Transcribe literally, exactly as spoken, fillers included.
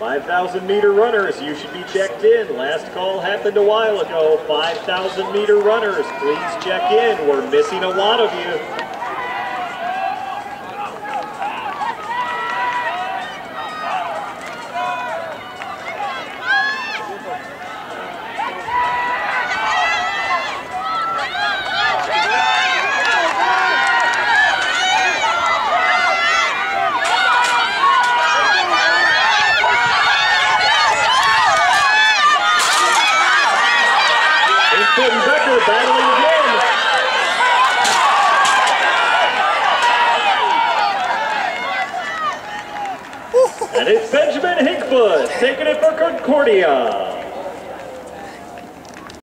five thousand meter runners, you should be checked in. Last call happened a while ago. five thousand meter runners, please check in. We're missing a lot of you. Battling again. And it's Benjamin Hinkfoot taking it for Concordia.